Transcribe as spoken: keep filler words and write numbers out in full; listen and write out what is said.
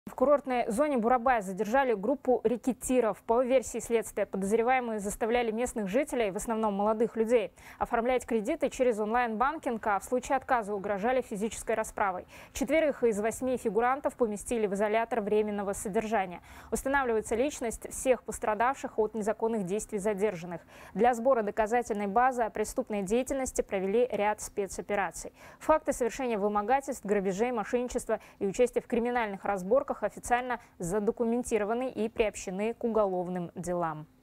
В курортной зоне Бурабая задержали группу рэкетиров. По версии следствия, подозреваемые заставляли местных жителей, в основном молодых людей, оформлять кредиты через онлайн-банкинг, а в случае отказа угрожали физической расправой. Четверых из восьми фигурантов поместили в изолятор временного содержания. Устанавливается личность всех пострадавших от незаконных действий задержанных. Для сбора доказательной базы о преступной деятельности провели ряд спецопераций. Факты совершения вымогательств, грабежей, мошенничества и участия в криминальных разборках официально задокументированы и приобщены к уголовным делам.